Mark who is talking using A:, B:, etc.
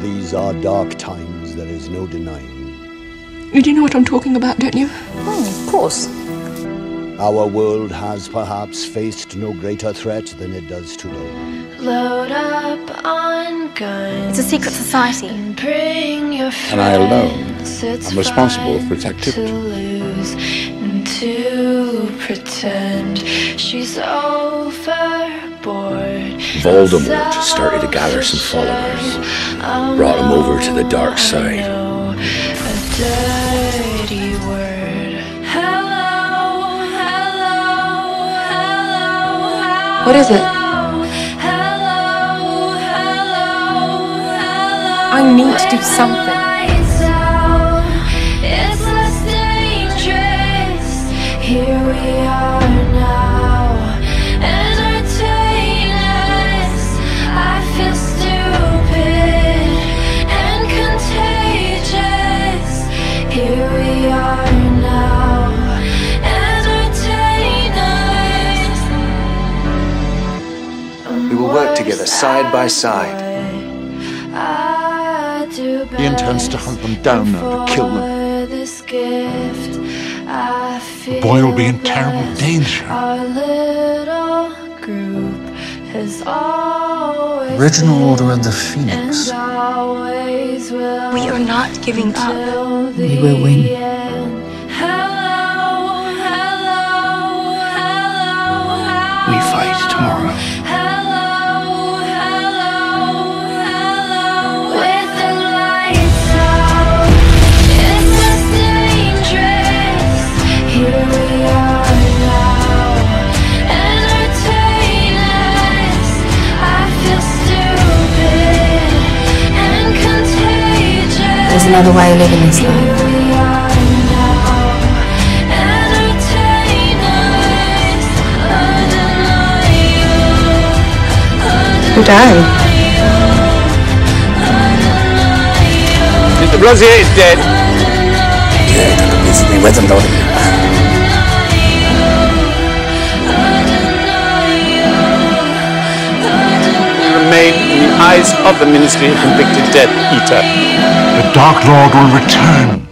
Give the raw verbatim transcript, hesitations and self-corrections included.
A: These are dark times, there is no denying.
B: You do know what I'm talking about, don't you?
C: Oh, of course.
A: Our world has perhaps faced no greater threat than it does today.
D: Load up on guns.
C: It's a secret society.
D: And bring your
E: And I alone am responsible for its activity.
D: To lose and to pretend she's overboard.
E: Voldemort started to gather some followers, brought them over to the dark side.
D: A dirty word. Hello, hello, hello, hello.
B: What is it?
D: Hello, hello, hello.
B: I need to do something.
D: It's less dangerous. Here we are now. Entertain us. I feel stupid and contagious. Here we are now. Entertain us.
F: We will work together side by side.
E: He intends to hunt them down now, to kill them.
D: The
E: boy will be in terrible danger.
F: Original Order of the Phoenix.
C: We are not giving up.
F: We will win. We fight tomorrow.
C: There's another way of living this life.
B: Dane.
E: Mister Rosier is dead.
F: Dead and recently with him, though.
E: Remain in the eyes of the Ministry of Convicted Death Eater.
G: The Dark Lord will return.